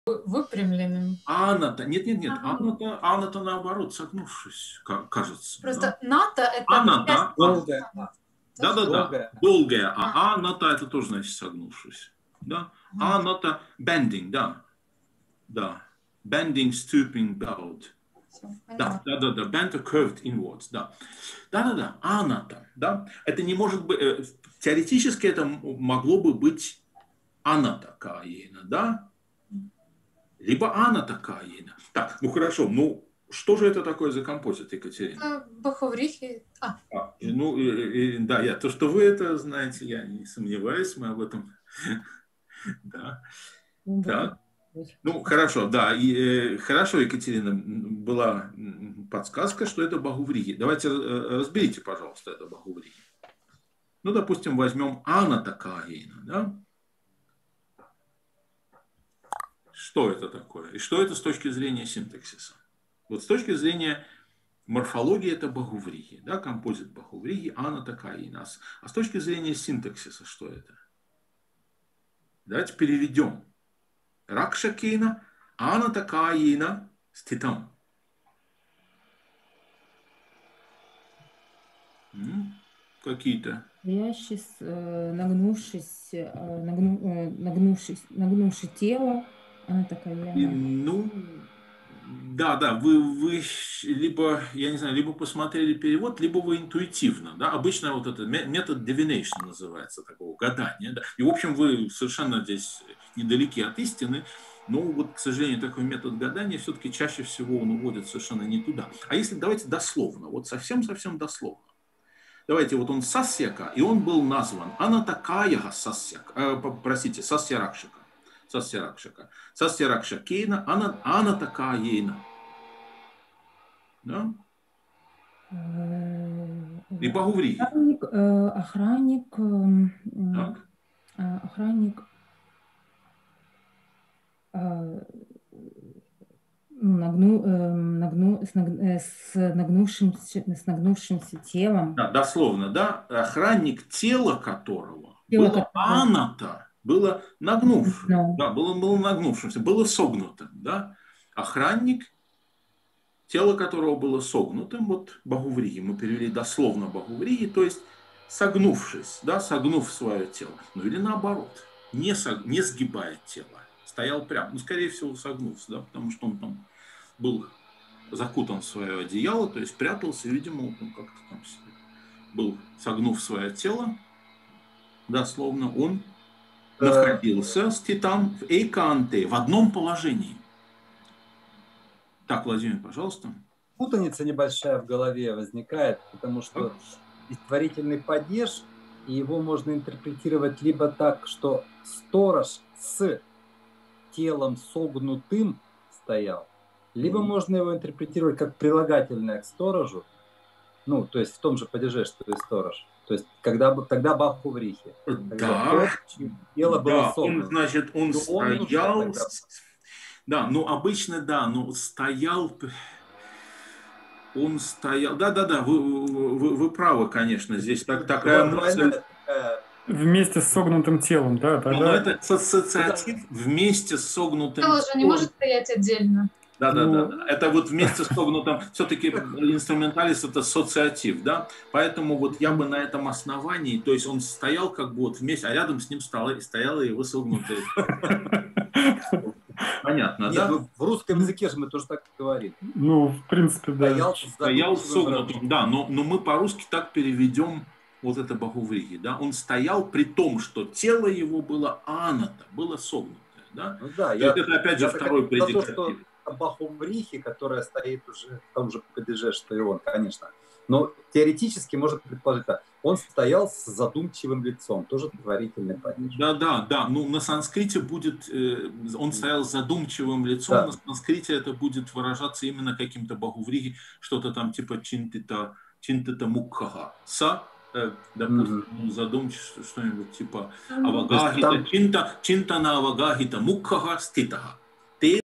Выпрямленным. Аната. Нет, нет, нет. Ага. Аната наоборот, согнувшись, кажется. Просто Да? ната это Аната. Долгое А. Да-да-да. Долгое. Долгая. А. А аната это тоже значит согнувшись. Да? Аната bending, да. Да. Bending, stooping, bowed. Да, да, да, да. Bent or curved inwards, да. Да-да-да. Аната, да. Это не может быть, теоретически это могло бы быть аната каина, да. Либо аната каина. Так, ну хорошо, ну что же это такое за композит, Екатерина? Баховрихи. Ну, да, то, что вы это знаете, я не сомневаюсь, мы об этом, да. Так. Ну, хорошо, да. Хорошо, Екатерина, была подсказка, что это бахувриги. Давайте разберите, пожалуйста, это бахувриги. Ну, допустим, возьмем аната каина, да? Что это такое? И что это с точки зрения синтаксиса? Вот с точки зрения морфологии это бахувриги, да, композит бахувриги, аната каина. А с точки зрения синтаксиса что это? Давайте переведем. Ракшакина, аната каина ститам. Какие-то. Нагнувшись тело, она такая. Ну, да, да, вы либо, я не знаю, либо посмотрели перевод, либо вы интуитивно, да, обычно вот это метод divination называется, такого гадания, да, и в общем вы совершенно здесь недалеки от истины, но вот, к сожалению, такой метод гадания все-таки чаще всего он уводит совершенно не туда. А если давайте дословно, вот совсем-совсем дословно. Давайте, вот он сасьяка, и он был назван анатакаяга сасьяка, простите, сасьяракшика. Сасьяракшика. Сасьяракшакейна, анатакаейна. Да? И бахувриги. Охранник. С нагнувшимся телом. Да, дословно, да. Охранник, тело которого было аната, было нагнув, да, было нагнувшимся, было согнутым, да. Охранник, тело которого было согнутым, вот бахувриги, мы перевели дословно бахувриги, то есть согнувшись, да, согнув свое тело. Ну или наоборот, не сгибая тело, стоял прямо, ну скорее всего согнулся, да, потому что он там был закутан в свое одеяло, то есть прятался, видимо, он как-то там был, согнув свое тело, дословно, он находился с титан в эйканте, в одном положении. Так, Владимир, пожалуйста. Путаница небольшая в голове возникает, потому что створительный падеж, и его можно интерпретировать либо так, что сторож с телом согнутым стоял, либо можно его интерпретировать как прилагательное к сторожу, ну, то есть в том же падеже, что и сторож. То есть тогда бахуврихи. Да, тело было согнуто. Значит, он стоял... Да, ну обычно, да, но стоял... Он стоял... Да-да-да, вы правы, конечно, здесь такая мысль... Вместе с согнутым телом, да. Но это ассоциатив вместе с согнутым телом. Тело же не может стоять отдельно. Да. Это вот вместе с согнутым, все-таки инструменталист это ассоциатив, да, поэтому вот я бы на этом основании, то есть он стоял как бы вот вместе, а рядом с ним стояла его согнутая. Понятно, нет, да? Ну, в русском языке же мы тоже так говорим. Ну, в принципе, да. Стоял согнутым, да, но мы по-русски так переведем вот это бахувриги, да, он стоял при том, что тело его было аната, было согнутое, да? Ну, да, это опять же второй предикатив. Бахуврихи, которая стоит уже в том же падеже, что и он, конечно. Но теоретически можно предположить, он стоял с задумчивым лицом, тоже творительный падеж. Да. Ну, на санскрите будет, он стоял с задумчивым лицом, да. На санскрите это будет выражаться именно каким-то бахувриги, что-то там типа чинтита мукхага. Допустим, задумчив, что-нибудь типа авагахита, чинта на авагахита мукхага ститага.